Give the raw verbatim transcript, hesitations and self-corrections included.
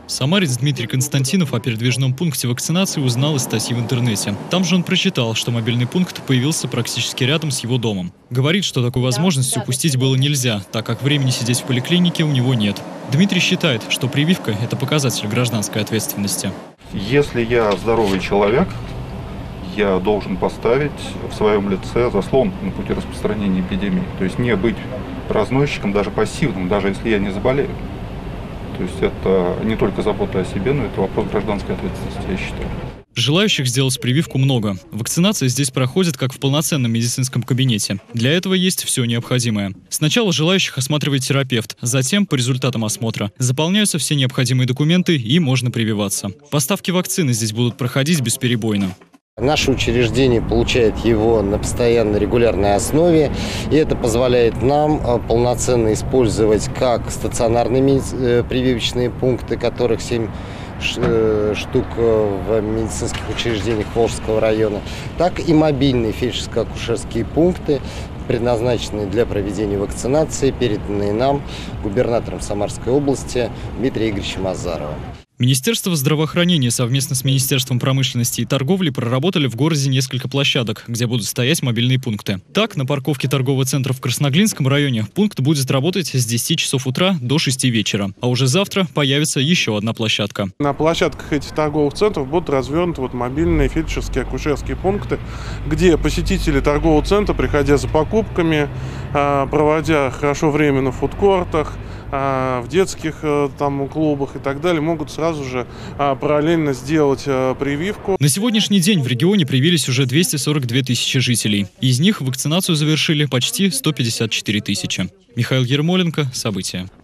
Самарец Дмитрий Константинов о передвижном пункте вакцинации узнал из статьи в интернете. Там же он прочитал, что мобильный пункт появился практически рядом с его домом. Говорит, что такую возможность упустить было нельзя, так как времени сидеть в поликлинике у него нет. Дмитрий считает, что прививка – это показатель гражданской ответственности. Если я здоровый человек, я должен поставить в своем лице заслон на пути распространения эпидемии. То есть не быть разносчиком, даже пассивным, даже если я не заболею. То есть это не только забота о себе, но это вопрос гражданской ответственности, я считаю. Желающих сделать прививку много. Вакцинация здесь проходит как в полноценном медицинском кабинете. Для этого есть все необходимое. Сначала желающих осматривает терапевт, затем, по результатам осмотра, заполняются все необходимые документы и можно прививаться. Поставки вакцины здесь будут проходить бесперебойно. Наше учреждение получает его на постоянной регулярной основе, и это позволяет нам полноценно использовать как стационарные прививочные пункты, которых семь штук в медицинских учреждениях Волжского района, так и мобильные фельдшерско-акушерские пункты, предназначенные для проведения вакцинации, переданные нам губернатором Самарской области Дмитрием Игоревичем Азаровым. Министерство здравоохранения совместно с Министерством промышленности и торговли проработали в городе несколько площадок, где будут стоять мобильные пункты. Так, на парковке торгового центра в Красноглинском районе пункт будет работать с десяти часов утра до шести вечера. А уже завтра появится еще одна площадка. На площадках этих торговых центров будут развернуты вот мобильные фельдшерские акушерские пункты, где посетители торгового центра, приходя за покупками, проводя хорошо время на фудкортах, в детских там клубах и так далее, могут сразу же параллельно сделать прививку. На сегодняшний день в регионе привились уже двести сорок две тысячи жителей. Из них вакцинацию завершили почти сто пятьдесят четыре тысячи. Михаил Ермоленко. События.